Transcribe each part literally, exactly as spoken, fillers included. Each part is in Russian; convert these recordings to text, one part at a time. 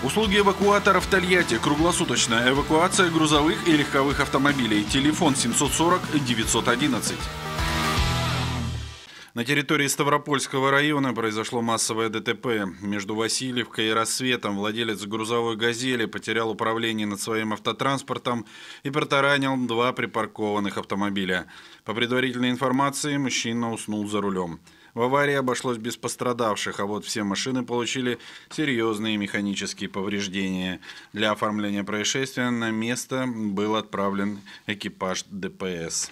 Услуги эвакуатора в Тольятти. Круглосуточная эвакуация грузовых и легковых автомобилей. Телефон семьсот сорок девятьсот одиннадцать. На территории Ставропольского района произошло массовое ДТП. Между Васильевкой и Рассветом владелец грузовой «Газели» потерял управление над своим автотранспортом и протаранил два припаркованных автомобиля. По предварительной информации, мужчина уснул за рулем. В аварии обошлось без пострадавших, а вот все машины получили серьезные механические повреждения. Для оформления происшествия на место был отправлен экипаж ДПС.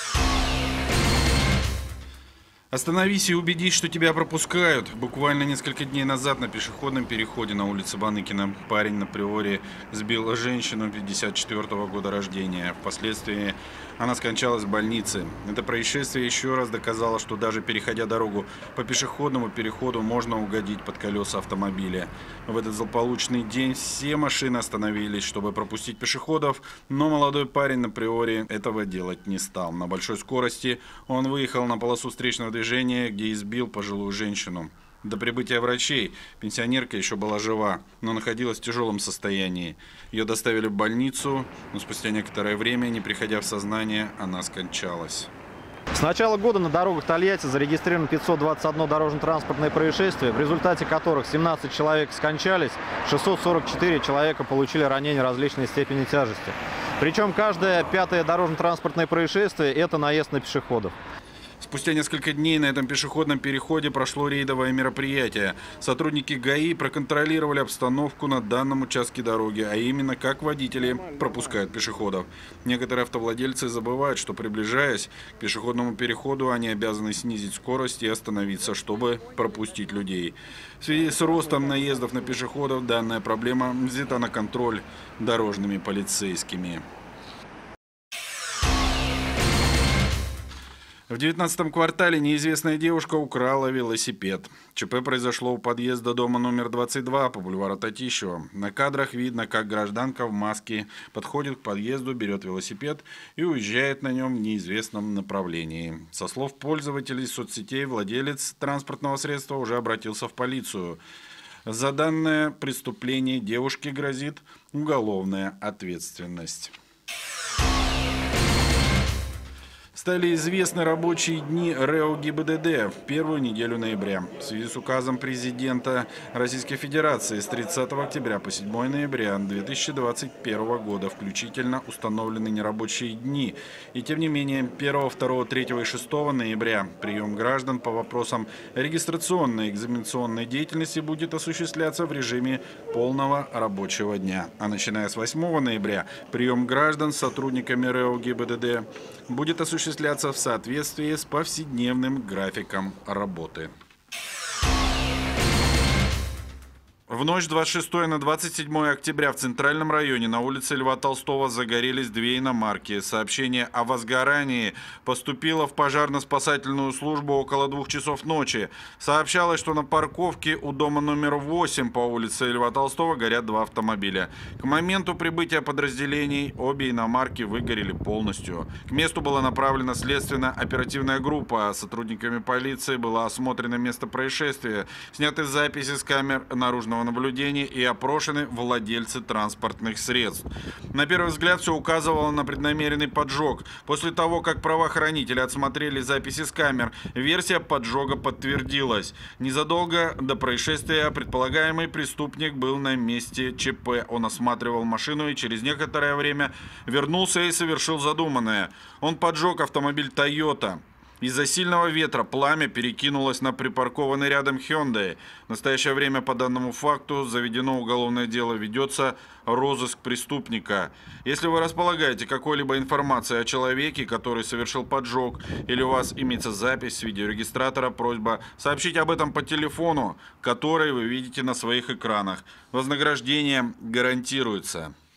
Остановись и убедись, что тебя пропускают. Буквально несколько дней назад на пешеходном переходе на улице Баныкина парень на Приоре сбил женщину пятьдесят четвёртого года рождения. Впоследствии она скончалась в больнице. Это происшествие еще раз доказало, что даже переходя дорогу по пешеходному переходу можно угодить под колеса автомобиля. В этот злополучный день все машины остановились, чтобы пропустить пешеходов, но молодой парень на Приоре этого делать не стал. На большой скорости он выехал на полосу встречного движения, где избил пожилую женщину. До прибытия врачей пенсионерка еще была жива, но находилась в тяжелом состоянии. Ее доставили в больницу, но спустя некоторое время, не приходя в сознание, она скончалась. С начала года на дорогах Тольятти зарегистрировано пятьсот двадцать одно дорожно-транспортное происшествие, в результате которых семнадцать человек скончались, шестьсот сорок четыре человека получили ранения различной степени тяжести. Причем каждое пятое дорожно-транспортное происшествие – это наезд на пешеходов. Спустя несколько дней на этом пешеходном переходе прошло рейдовое мероприятие. Сотрудники ГАИ проконтролировали обстановку на данном участке дороги, а именно как водители пропускают пешеходов. Некоторые автовладельцы забывают, что, приближаясь к пешеходному переходу, они обязаны снизить скорость и остановиться, чтобы пропустить людей. В связи с ростом наездов на пешеходов данная проблема взята на контроль дорожными полицейскими. В девятнадцатом квартале неизвестная девушка украла велосипед. ЧП произошло у подъезда дома номер двадцать два по бульвару Татищева. На кадрах видно, как гражданка в маске подходит к подъезду, берет велосипед и уезжает на нем в неизвестном направлении. Со слов пользователей соцсетей, владелец транспортного средства уже обратился в полицию. За данное преступление девушке грозит уголовная ответственность. Стали известны рабочие дни РЭО ГИБДД в первую неделю ноября. В связи с указом президента Российской Федерации с тридцатого октября по седьмое ноября две тысячи двадцать первого года включительно установлены нерабочие дни. И тем не менее первого, второго, третьего и шестого ноября прием граждан по вопросам регистрационной и экзаменационной деятельности будет осуществляться в режиме полного рабочего дня. А начиная с восьмого ноября прием граждан с сотрудниками РЭО ГИБДД будет осуществляться в соответствии с повседневным графиком работы. В ночь с двадцать шестого на двадцать седьмое октября в Центральном районе на улице Льва Толстого загорелись две иномарки. Сообщение о возгорании поступило в пожарно-спасательную службу около двух часов ночи. Сообщалось, что на парковке у дома номер восемь по улице Льва Толстого горят два автомобиля. К моменту прибытия подразделений обе иномарки выгорели полностью. К месту была направлена следственно-оперативная группа. Сотрудниками полиции было осмотрено место происшествия, сняты записи с камер наружного наблюдения и опрошены владельцы транспортных средств. На первый взгляд все указывало на преднамеренный поджог. После того, как правоохранители отсмотрели записи с камер, версия поджога подтвердилась. Незадолго до происшествия предполагаемый преступник был на месте ЧП. Он осматривал машину и через некоторое время вернулся и совершил задуманное. Он поджег автомобиль Toyota. Из-за сильного ветра пламя перекинулось на припаркованный рядом Hyundai. В настоящее время по данному факту заведено уголовное дело, ведется розыск преступника. Если вы располагаете какой-либо информацией о человеке, который совершил поджог, или у вас имеется запись с видеорегистратора, просьба сообщить об этом по телефону, который вы видите на своих экранах. Вознаграждение гарантируется.